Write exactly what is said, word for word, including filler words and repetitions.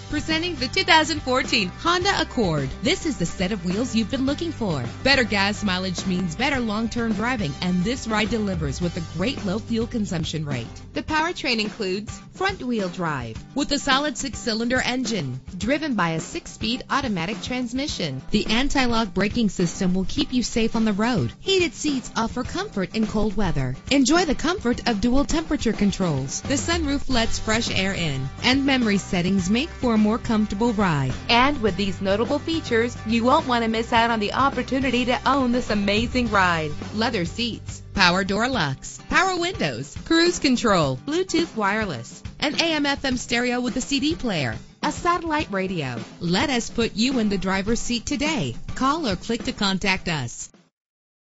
Presenting the two thousand fourteen Honda Accord. This is the set of wheels you've been looking for. Better gas mileage means better long-term driving, and this ride delivers with a great low fuel consumption rate. The powertrain includes front-wheel drive with a solid six-cylinder engine driven by a six-speed automatic transmission. The anti-lock braking system will keep you safe on the road. Heated seats offer comfort in cold weather. Enjoy the comfort of dual temperature controls. The sunroof lets fresh air in, and memory settings make for a more comfortable ride. And with these notable features, you won't want to miss out on the opportunity to own this amazing ride. Leather seats, power door locks, power windows, cruise control, Bluetooth wireless, an A M F M stereo with a C D player, a satellite radio. Let us put you in the driver's seat today. Call or click to contact us.